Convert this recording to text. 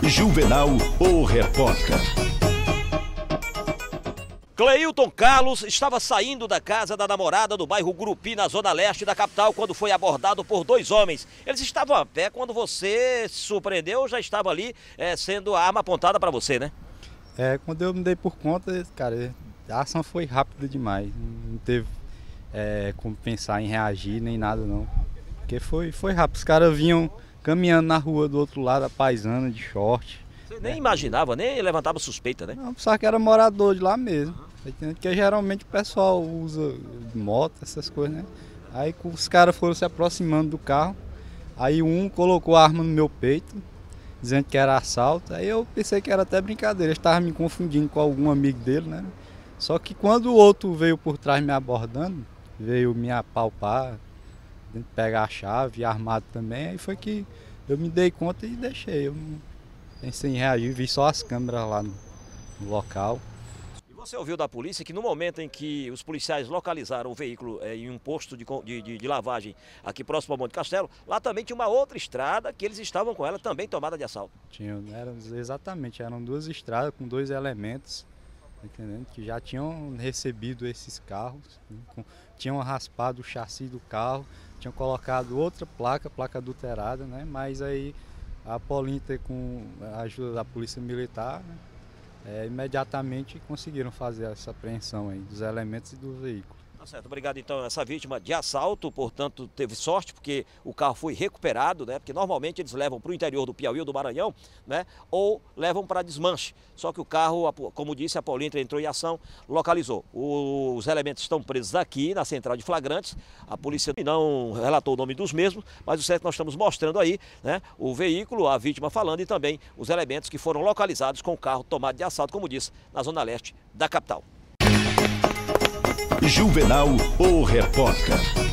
Juvenal, o repórter. Cleilton Carlos estava saindo da casa da namorada do bairro Gurupi, na zona leste da capital, quando foi abordado por dois homens. Eles estavam a pé quando você se surpreendeu, já estava ali sendo a arma apontada para você, né? Quando eu me dei por conta, cara, a ação foi rápida demais. Não teve como pensar em reagir nem nada não. Porque foi rápido, os caras vinham caminhando na rua do outro lado, a paisana de short. Você nem imaginava, nem levantava suspeita, né? Não, pensava que era morador de lá mesmo. Porque geralmente o pessoal usa moto, essas coisas, né? Aí os caras foram se aproximando do carro. Aí um colocou a arma no meu peito, dizendo que era assalto. Aí eu pensei que era até brincadeira, ele estava me confundindo com algum amigo dele, né? Só que quando o outro veio por trás me abordando, veio me apalpar, pegar a chave, armado também, aí foi que eu me dei conta e deixei. Eu não pensei em reagir, vi só as câmeras lá no local. E você ouviu da polícia que no momento em que os policiais localizaram o veículo em um posto de lavagem aqui próximo ao Monte Castelo, lá também tinha uma outra estrada que eles estavam com ela também tomada de assalto. Eram duas estradas com dois elementos, entendendo? Que já tinham recebido esses carros, né? Tinham raspado o chassi do carro, tinham colocado outra placa adulterada, né? Mas aí a Polinter, com a ajuda da Polícia Militar, né, imediatamente conseguiram fazer essa apreensão aí dos elementos e do veículo. Tá certo, obrigado então. Essa vítima de assalto, portanto, teve sorte porque o carro foi recuperado, né? Porque normalmente eles levam para o interior do Piauí ou do Maranhão, né? Ou levam para desmanche. Só que o carro, como disse, a Polinter entrou em ação, localizou. Os elementos estão presos aqui na central de flagrantes. A polícia não relatou o nome dos mesmos, mas o certo nós estamos mostrando aí, né? O veículo, a vítima falando e também os elementos que foram localizados com o carro tomado de assalto, como disse, na zona leste da capital. Juvenal, o repórter.